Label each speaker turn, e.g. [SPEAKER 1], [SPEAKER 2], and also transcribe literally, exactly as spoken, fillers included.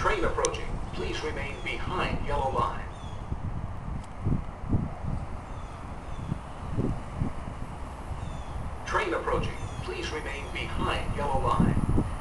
[SPEAKER 1] Train approaching. Please remain behind yellow line. Train approaching. Please remain behind yellow line.